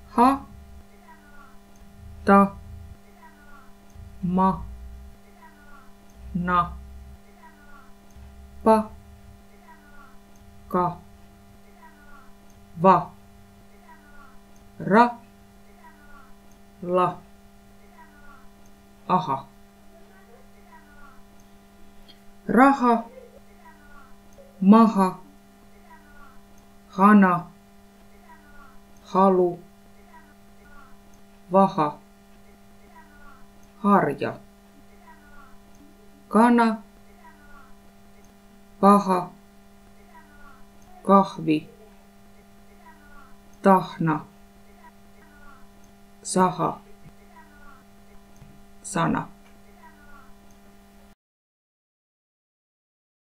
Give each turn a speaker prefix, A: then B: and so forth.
A: ha, ta, ma, na, pa, ka, va, ra, la, aha. Raha, maha, hana, halu, vaha, harja, kana, paha, kahvi, tahna, saha, sana.